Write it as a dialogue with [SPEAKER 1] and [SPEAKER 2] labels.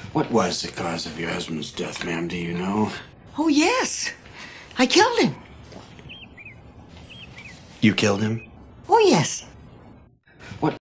[SPEAKER 1] What was the cause of your husband's death, ma'am? Do you know?
[SPEAKER 2] Oh, yes. I killed him.
[SPEAKER 1] You killed him?
[SPEAKER 2] Oh, yes.